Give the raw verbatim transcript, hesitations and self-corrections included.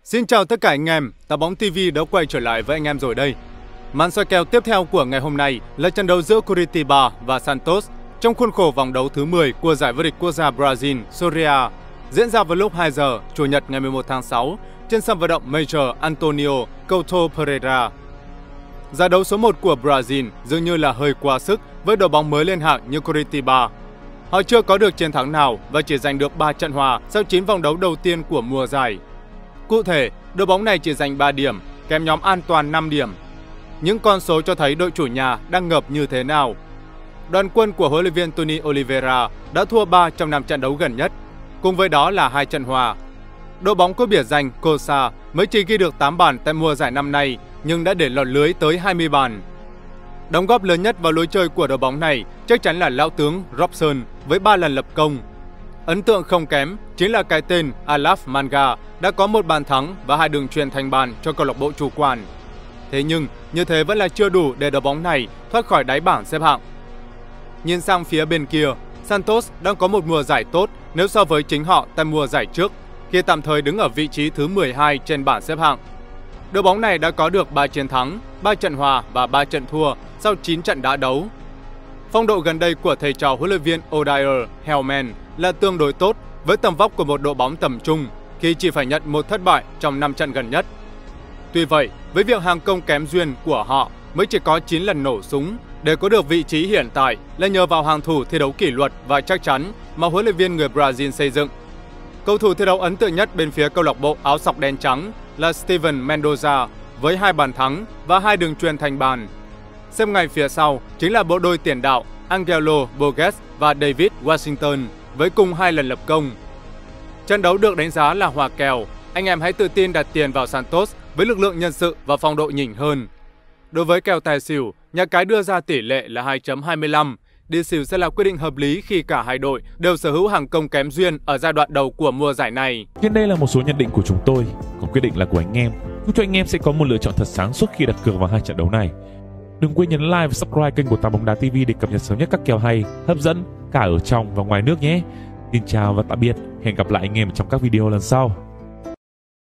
Xin chào tất cả anh em, Tá Bóng ti vi đã quay trở lại với anh em rồi đây. Màn soi kèo tiếp theo của ngày hôm nay là trận đấu giữa Curitiba và Santos trong khuôn khổ vòng đấu thứ mười của giải vô địch quốc gia Brazil Serie A, diễn ra vào lúc hai giờ Chủ nhật ngày mười một tháng sáu trên sân vận động Major Antonio Couto Pereira. Giải đấu số một của Brazil dường như là hơi quá sức với đội bóng mới lên hạng như Curitiba. Họ chưa có được chiến thắng nào và chỉ giành được ba trận hòa sau chín vòng đấu đầu tiên của mùa giải. Cụ thể, đội bóng này chỉ giành ba điểm, kém nhóm an toàn năm điểm. Những con số cho thấy đội chủ nhà đang ngợp như thế nào. Đoàn quân của huấn luyện viên Tony Oliveira đã thua ba trong năm trận đấu gần nhất, cùng với đó là hai trận hòa. Đội bóng có biệt danh Coxa mới chỉ ghi được tám bàn tại mùa giải năm nay nhưng đã để lọt lưới tới hai mươi bàn. Đóng góp lớn nhất vào lối chơi của đội bóng này chắc chắn là lão tướng Robson với ba lần lập công. Ấn tượng không kém chính là cái tên Alaf Manga đã có một bàn thắng và hai đường truyền thành bàn cho câu lạc bộ chủ quản. Thế nhưng như thế vẫn là chưa đủ để đội bóng này thoát khỏi đáy bảng xếp hạng. Nhìn sang phía bên kia, Santos đang có một mùa giải tốt nếu so với chính họ tại mùa giải trước, khi tạm thời đứng ở vị trí thứ mười hai trên bảng xếp hạng. Đội bóng này đã có được ba chiến thắng, ba trận hòa và ba trận thua sau chín trận đá đấu. Phong độ gần đây của thầy trò huấn luyện viên Odair Hellman là tương đối tốt với tầm vóc của một đội bóng tầm trung khi chỉ phải nhận một thất bại trong năm trận gần nhất. Tuy vậy, với việc hàng công kém duyên của họ mới chỉ có chín lần nổ súng, để có được vị trí hiện tại là nhờ vào hàng thủ thi đấu kỷ luật và chắc chắn mà huấn luyện viên người Brazil xây dựng. Cầu thủ thi đấu ấn tượng nhất bên phía câu lạc bộ áo sọc đen trắng là Steven Mendoza với hai bàn thắng và hai đường truyền thành bàn. Xếp ngay phía sau chính là bộ đôi tiền đạo Angelo Borges và David Washington với cùng hai lần lập công. Trận đấu được đánh giá là hòa kèo, anh em hãy tự tin đặt tiền vào Santos với lực lượng nhân sự và phong độ nhỉnh hơn. Đối với kèo tài xỉu, nhà cái đưa ra tỷ lệ là hai chấm hai mươi lăm. Đi xỉu sẽ là quyết định hợp lý khi cả hai đội đều sở hữu hàng công kém duyên ở giai đoạn đầu của mùa giải này. Trên đây là một số nhận định của chúng tôi, còn quyết định là của anh em. Chúc cho anh em sẽ có một lựa chọn thật sáng suốt khi đặt cược vào hai trận đấu này. Đừng quên nhấn like và subscribe kênh của Tá Bóng Đá ti vi để cập nhật sớm nhất các kèo hay, hấp dẫn cả ở trong và ngoài nước nhé. Xin chào và tạm biệt, hẹn gặp lại anh em trong các video lần sau.